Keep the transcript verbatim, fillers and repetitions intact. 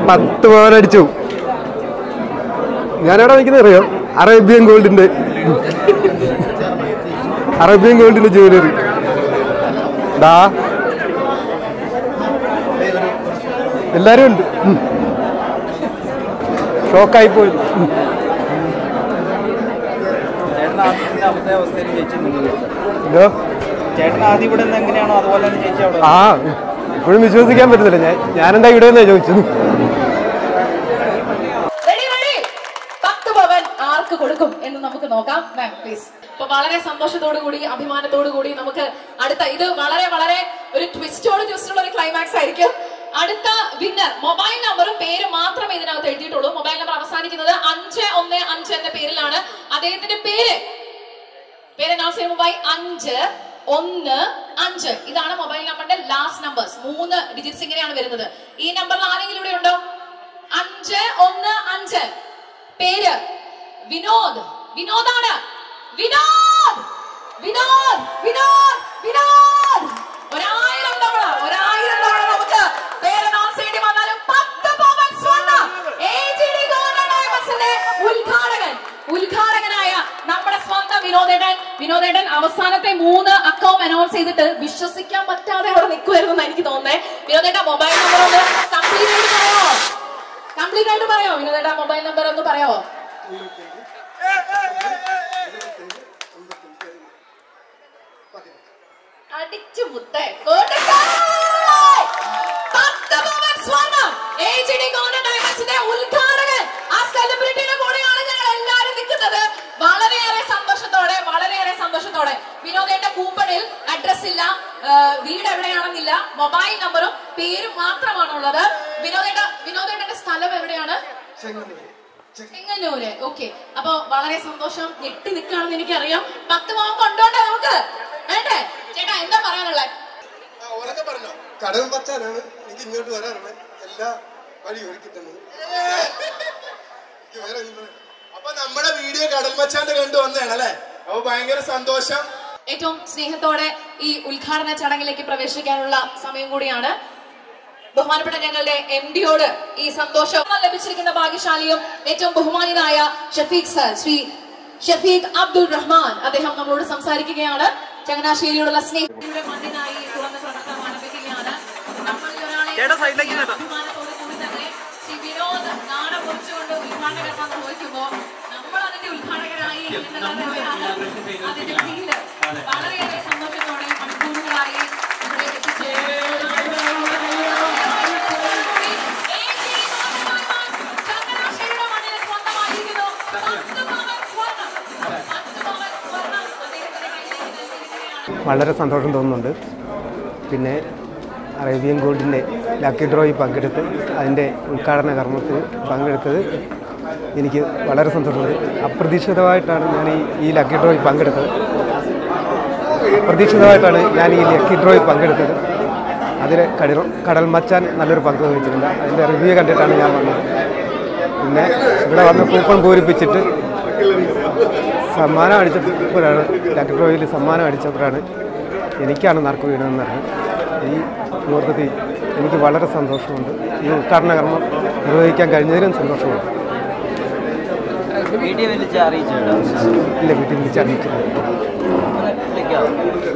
പത്ത് പവൻ അടിച്ചു. ഞാനെവിടെ നിൽക്കുന്നത് അറിയോ? അറേബ്യൻ ഗോൾഡിന്റെ അറേബ്യൻ ഗോൾഡിന്റെ ജ്വല്ലറി. ഡാ എല്ലാരും ഉണ്ട്. ഷോക്കായി പോയി. ആ ഇപ്പോഴും വിശ്വസിക്കാൻ പറ്റത്തില്ല. ഞാൻ ഞാനെന്താ ഇവിടെ നിന്നാ ചോദിച്ചത്. ആർക്ക് കൊടുക്കും എന്ന് നമുക്ക് നോക്കാം. Ma'am please. അപ്പൊ വളരെ സന്തോഷത്തോടു കൂടി അഭിമാനത്തോടു കൂടി നമുക്ക് അടുത്ത ഇത് വളരെ വളരെ ഒരു ട്വിസ്റ്റോട് ട്വിസ്റ്റുള്ള ഒരു ക്ലൈമാക്സ് ആയിരിക്കും. അടുത്ത വിന്നർ മൊബൈൽ നമ്പറും പേര് മാത്രമേ ഇതിനകത്ത് എഴുതിയിട്ടുള്ളൂ. മൊബൈൽ നമ്പർ അവസാനിക്കുന്നത് അഞ്ച് ഒന്ന് അഞ്ച് എന്ന പേരിലാണ്. അദ്ദേഹത്തിന്റെ പേര് പേര് അനൗൺസ് ചെയ്യുന്ന മൊബൈൽ അഞ്ച് ഒന്ന് അഞ്ച്. ഇതാണ് മൊബൈൽ നമ്പറിന്റെ ലാസ്റ്റ് നമ്പേഴ്സ്. മൂന്ന് ഡിജിറ്റ്സ് ഇങ്ങനെയാണ് വരുന്നത്. ഈ നമ്പറിൽ ആരെങ്കിലും ഇവിടെ ഉണ്ടോ? അഞ്ച് ഒന്ന് അഞ്ച്. പേര് വിനോദ്. വിനോദാണ്. വിനോദ് വിനോദ് വിനോദ് വിനോദ്. ഒരായിരം തവണ ഒരായിരം തവണ നമുക്ക് പേര് അനൗൺസ് ചെയ്യേണ്ടി വന്നാലും പത്ത് പവൻ സ്വർണ്ണം എജിഡി ഗോൾഡ് ഡയമണ്ട്സിന്റെ ഉദ്ഘാടകൻ ഉദ്ഘാടകനായ നമ്മുടെ സ്വന്തം വിനോദേട്ടൻ. വിനോദേട്ടൻ അവസാനത്തെ മൂന്ന് അക്കൗണ്ട് അനൗൺസ് ചെയ്തിട്ട് വിശ്വസിക്കാൻ പറ്റാതെ അവിടെ നിൽക്കുമായിരുന്നു എനിക്ക് തോന്നുന്നേ. വിനോദേട്ട മൊബൈൽ നമ്പർ ഒന്ന് കംപ്ലീറ്റ് ആയിട്ട് പറയാമോ? കംപ്ലീറ്റ് ആയിട്ട് പറയാമോ വിനോദേട്ട? മൊബൈൽ നമ്പർ ഒന്ന് പറയാമോ? അടിച്ചു മുത്തേ ഉദ്ഘാടകൻ ആ സെലിബ്രിറ്റിയുടെ കൂടെയാണ് ഞങ്ങൾ എല്ലാവരും നിൽക്കുന്നത്. വളരെയേറെ സന്തോഷത്തോടെ വളരെയേറെ സന്തോഷത്തോടെ. വിനോദേട്ട കൂപ്പണിൽ അഡ്രസ് ഇല്ല, വീട് എവിടെയാണെന്നില്ല, മൊബൈൽ നമ്പറും പേരും മാത്രമാണുള്ളത്. വിനോദേട്ട വിനോദേട്ടന്റെ സ്ഥലം എവിടെയാണ്? ചെങ്ങന്നൂര്. ഓക്കെ. അപ്പൊ വളരെ സന്തോഷം. ഞെട്ടി നിൽക്കുകയാണെന്ന് എനിക്കറിയാം. പത്ത് പവൻ കൊണ്ടോണ്ടേ നമുക്ക് വേണ്ടേ? ചേട്ടാ എന്താ പറയാനുള്ളത്? കടൽ മച്ചാനാണ് എനിക്ക് ഇങ്ങോട്ട് വരാറുള്ളത്. എല്ലാ വഴി ഒരുക്കി തന്നത്. അപ്പൊ നമ്മുടെ വീഡിയോ കടൽ മച്ചാന്റെ കണ്ടു വന്നതാണല്ലേ. അപ്പൊ ഭയങ്കര സന്തോഷം. ഏറ്റവും സ്നേഹത്തോടെ ഈ ഉദ്ഘാടന ചടങ്ങിലേക്ക് പ്രവേശിക്കാനുള്ള സമയം കൂടിയാണ്. ബഹുമാനപ്പെട്ട ഞങ്ങളുടെ എം ഡിയോട് ഈ സന്തോഷം ലഭിച്ചിരിക്കുന്ന ഭാഗ്യശാലിയും ഏറ്റവും ബഹുമാനിതനായ ഷഫീഖ് സർ, ശ്രീ ഷഫീഖ് അബ്ദുൾ റഹ്മാൻ, അദ്ദേഹം നമ്മളോട് സംസാരിക്കുകയാണ്. ചങ്ങനാശ്ശേരിയോടുള്ള സ്നേഹത്തിന്റെ മണ്ണിനായി തുറന്ന പ്രവർത്തനം ആരംഭിക്കുകയാണ്. നമ്മളിൽ ഒരാളെ അഭിമാനത്തോടു കൂടി തന്നെ ശ്രീ വിനോദ് നാടൻ കുറിച്ചുകൊണ്ട് ഉദ്ഘാടകർമ്മം നിർവഹിക്കുമ്പോൾ നമ്മൾ അതിന്റെ ഉദ്ഘാടകരായി എന്നുള്ളതാണ് അതിന്റെ ഫീല്. വളരെയേറെ സന്തോഷത്തോടെ മണിക്കൂറുകളായി ഇവിടെ എത്തിച്ചേരുന്നു. വളരെ സന്തോഷം തോന്നുന്നുണ്ട്. പിന്നെ അറേബ്യൻ ഗോൾഡിൻ്റെ ലക്കി ഡ്രോയിൽ പങ്കെടുത്ത് അതിൻ്റെ ഉദ്ഘാടന കർമ്മത്തിൽ പങ്കെടുത്തത് എനിക്ക് വളരെ സന്തോഷമുണ്ട്. അപ്രതീക്ഷിതമായിട്ടാണ് ഞാൻ ഈ ഈ ലക്കി ഡ്രോയിൽ പങ്കെടുത്തത്. പ്രതീക്ഷിതമായിട്ടാണ് ഞാൻ ഈ ലക്കി ഡ്രോയിൽ പങ്കെടുത്തത്. അതിൽ കടൽ കടൽ മച്ചാൻ നല്ലൊരു പങ്ക് വഹിച്ചിട്ടുണ്ട്. അതിൻ്റെ റിവ്യൂ കണ്ടിട്ടാണ് ഞാൻ വന്നത്. പിന്നെ ഇവിടെ വന്ന് കൂപ്പൺ പൂരിപ്പിച്ചിട്ട് സമ്മാനം അടിച്ചപ്പോഴാണ് ലക്കി ഡ്രോയിൽ സമ്മാനം അടിച്ചപ്പോഴാണ് എനിക്കാണ് നറുക്ക് വീണതെന്ന് പറഞ്ഞത്. ഈ മുഹൂർത്തത്തിൽ എനിക്ക് വളരെ സന്തോഷമുണ്ട്. ഈ ഉദ്ഘാടന കർമ്മം നിർവഹിക്കാൻ കഴിഞ്ഞതിലും സന്തോഷമുണ്ട്. വീട്ടിൽ വിളിച്ച് അറിയിച്ചിട്ടുണ്ടോ? ഇല്ല, വീട്ടിൽ വിളിച്ച് അറിയിച്ചില്ല.